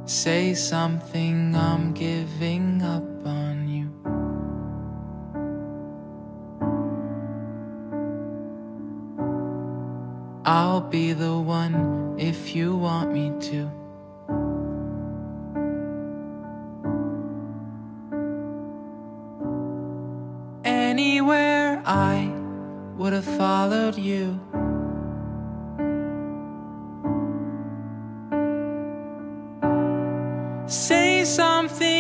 Say something, I'm giving up on you. I'll be the one if you want me to. Anywhere I would have followed you. Say something